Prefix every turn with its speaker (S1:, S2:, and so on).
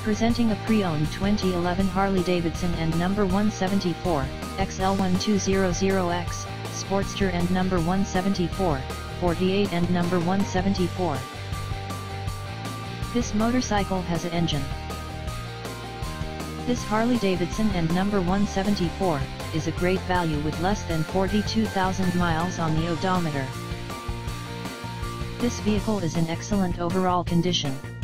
S1: Presenting a pre-owned 2011 Harley-Davidson and number 174, XL1200X, Sportster and number 174, 48 and number 174. This motorcycle has an engine. This Harley-Davidson and number 174, is a great value with less than 42,000 miles on the odometer. This vehicle is in excellent overall condition.